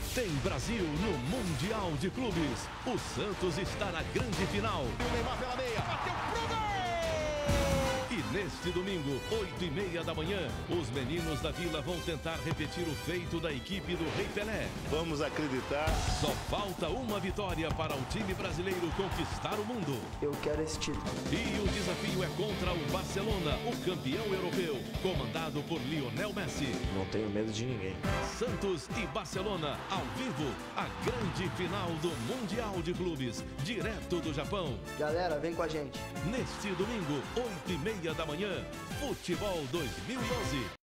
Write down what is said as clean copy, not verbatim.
Tem Brasil no Mundial de Clubes. O Santos está na grande final. O Neymar pela meia, bateu pro gol! E neste domingo, 8h30 da manhã, os meninos da Vila vão tentar repetir o feito da equipe do Rei Pelé. Vamos acreditar. Só falta uma vitória para o time brasileiro conquistar o mundo. Eu quero esse título. E o desafio é contra o Barcelona, o campeão europeu, comandado por Lionel Messi. Não tenho medo de ninguém. Santos e Barcelona, ao vivo, a grande final do Mundial de Clubes, direto do Japão. Galera, vem com a gente. Neste domingo, 8h30 da manhã, Futebol 2011.